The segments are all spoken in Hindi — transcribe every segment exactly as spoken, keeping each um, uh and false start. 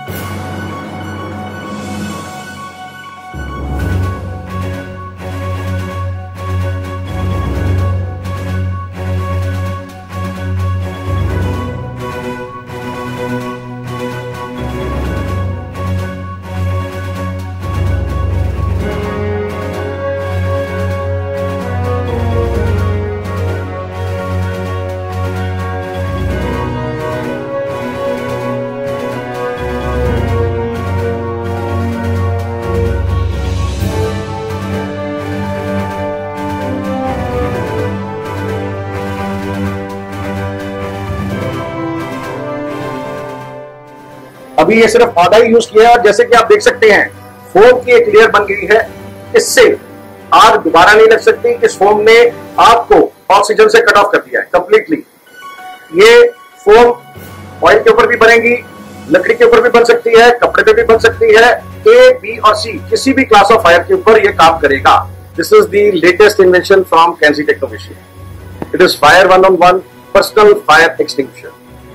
अभी ये सिर्फ आधा ही यूज किया है, जैसे कि आप देख सकते हैं फोम की एक लेयर बन गई है। इससे आग दोबारा नहीं लग सकती। इस फोम ने आपको ऑक्सीजन से कट ऑफ कर दिया है कंप्लीटली। ये फोम ऑयल के ऊपर भी बनेगी, लकड़ी के ऊपर भी बन सकती है, कपड़े पे भी बन सकती है। ए, बी और सी किसी भी क्लास ऑफ फायर के ऊपर ये काम करेगा। This is the latest invention from Kanji Technovision. It is fire one on one personal fire extinguisher.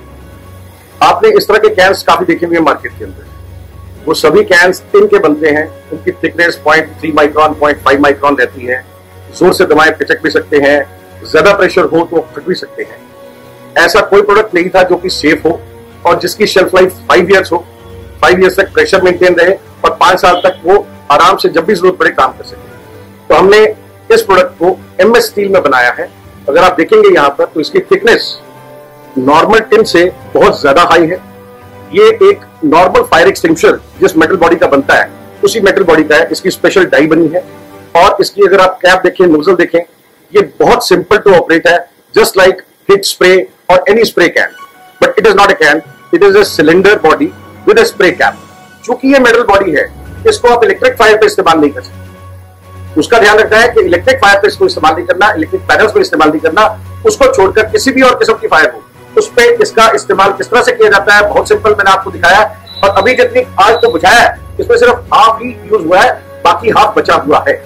आपने इस तरह के कैंस काफी देखे हुए मार्केट के अंदर। वो सभी कैंस टिन के बनते हैं। उनकी thickness point three micron point five micron रहती है। जोर से दबाएं पिचक भी सकते हैं, ज्यादा प्रेशर हो तो फट भी सकते हैं। ऐसा कोई प्रोडक्ट नहीं था जो कि सेफ हो और जिसकी शेल्फ लाइफ फाइव ईयर्स हो, फाइव ईयर्स तक प्रेशर मेंटेन रहे और पांच साल तक वो आराम से जब भी जरूरत पड़े काम कर सके। तो हमने इस प्रोडक्ट को एम एस स्टील में बनाया है। अगर आप देखेंगे यहाँ पर तो इसकी थिकनेस नॉर्मल टिन से बहुत ज्यादा हाई है। ये एक नॉर्मल फायर एक्सटिंग्विशर जिस मेटल बॉडी का बनता है उसी मेटल बॉडी का है। इसकी स्पेशल डाई बनी है और इसकी अगर आप कैप देखें, नोजल देखें, ये बहुत सिंपल टू ऑपरेट है, जस्ट लाइक हिट स्प्रे और any spray can. But it is not a can, it is a cylinder body with a spray cap. चूंकि ये मेटल बॉडी है, इसको आप इलेक्ट्रिक फायर पे इस्तेमाल नहीं कर सकते। उसका ध्यान रखना है कि इलेक्ट्रिक फायर पे इसको इस्तेमाल नहीं करना, इलेक्ट्रिक पैनल्स को इस्तेमाल नहीं करना। उसको छोड़कर किसी भी और किस्म की फायर हो उस पे इसका इस्तेमाल किस तरह से किया जाता है, बहुत सिंपल मैंने आपको दिखाया। और अभी जितनी आग को बुझाया है इसमें सिर्फ हाफ ही यूज हुआ है, बाकी हाफ बचा हुआ है।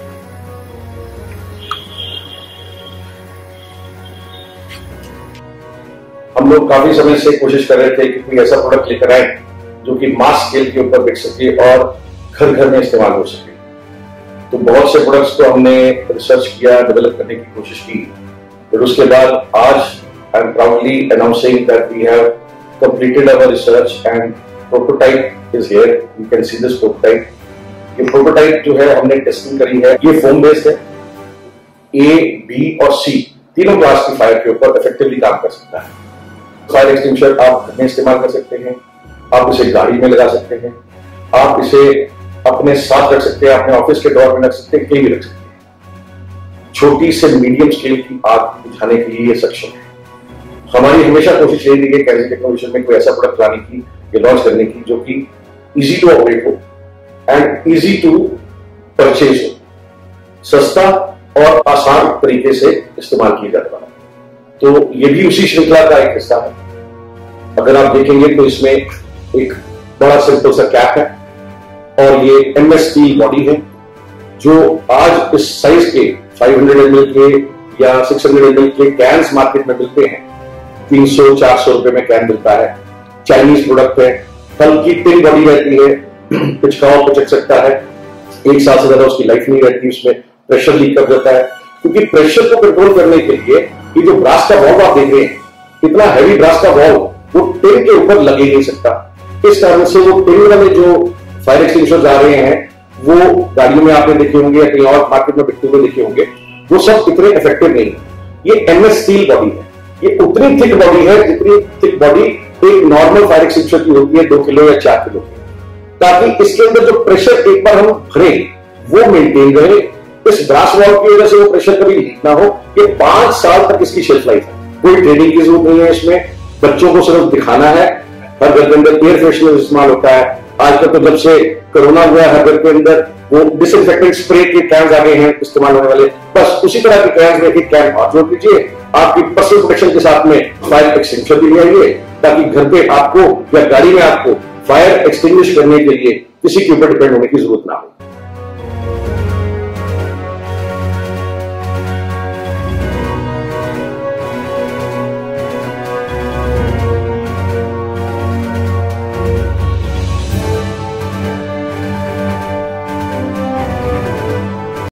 हम लोग काफी समय से कोशिश कर रहे थे कि कोई ऐसा प्रोडक्ट लेकर आए जो कि मास स्केल के ऊपर बिक सके और घर घर में इस्तेमाल हो सके। तो बहुत से प्रोडक्ट्स को हमने रिसर्च किया, डेवलप करने की कोशिश की। फिर उसके बाद आज I'm proudly announcing that we have completed our research and prototype is here. You can see this prototype. ये prototype जो है हमने टेस्टिंग करी है। ये फोम बेस्ड है। A, B और C तीनों क्लास की फायर के ऊपर इफेक्टिवली काम कर सकता है। फायर एक्सटिंग्विशर आप घर में इस्तेमाल कर सकते हैं, आप इसे गाड़ी में लगा सकते हैं, आप इसे अपने साथ रख सकते हैं, अपने ऑफिस के ड्रॉर में रख सकते हैं, कहीं भी रख सकते हैं। छोटी से मीडियम स्केल की आग बुझाने के लिए ये सक्षम है। हमारी हमेशा कोशिश यही रही है कैंजी टेक्नोविशन में कोई ऐसा प्रोडक्ट लाने की या लॉन्च करने की जो कि इजी टू ऑपरेट हो एंड इजी टू परचेज हो, सस्ता और आसान तरीके से इस्तेमाल किया जाता है। तो ये भी उसी श्रृंखला का एक हिस्सा है। अगर आप देखेंगे तो इसमें एक बड़ा सिंपल सा कैप है और ये एम एस स्टील बॉडी है जो आज इस साइज के फाइव हंड्रेड एम एल के या सिक्स हंड्रेड एम एल के कैंस मार्केट में मिलते हैं। तीन सौ चार सौ रुपए में कैन मिलता है। चाइनीज प्रोडक्ट है, हल्की टिन बॉडी रहती है, पिचकाओ पिचक सकता है, एक साल से ज्यादा उसकी लाइफ नहीं रहती, उसमें प्रेशर लीक कर जाता है। क्योंकि प्रेशर को कंट्रोल करने के लिए ये जो ब्रास का वॉल्व आप देख रहे हैं, इतना हैवी ब्रास का वॉल्व वो टिन के ऊपर लग ही नहीं सकता। इस कारण से वो टिन वाले जो फायर एक्सटिंग्विशर्स आ रहे हैं वो गाड़ियों में आपने देखे होंगे या कहीं और मार्केट में बिकते हुए देखे होंगे, वो सब इतने इफेक्टिव नहीं है। ये एम एस स्टील बॉडी है। ये उतनी थिक बॉडी है जितनी थिक बॉडी एक नॉर्मल फायर एक्सटिंग्विशर की होती है, दो किलो या चार किलो की, ताकि इसके अंदर जो प्रेशर एक बार हम भरें वो मेंटेन रहे। इस ब्रास वॉल्व की वजह से वो प्रेशर कभी लीक ना हो। ये पांच साल तक इसकी शेल्फ लाइफ है। कोई ट्रेनिंग की जरूरत नहीं है इसमें, बच्चों को सिर्फ दिखाना है। हर घर के अंदर एयर फ्रेशनर इस्तेमाल होता है। आजकल तो जब से कोरोना हुआ है हर घर के अंदर वो डिसइंफेक्टेंट स्प्रे के कैंस आ गए हैं इस्तेमाल होने वाले। बस उसी तरह के कैंस में एक कैन हाथ जोड़ दीजिए, आपकी पर्सनल प्रोटेक्शन के साथ में फायर एक्सटिंग्विशर भी ले आइए, ताकि घर पे आपको या गाड़ी में आपको फायर एक्सटिंग्विश करने के लिए किसी के ऊपर डिपेंड होने की जरूरत ना हो।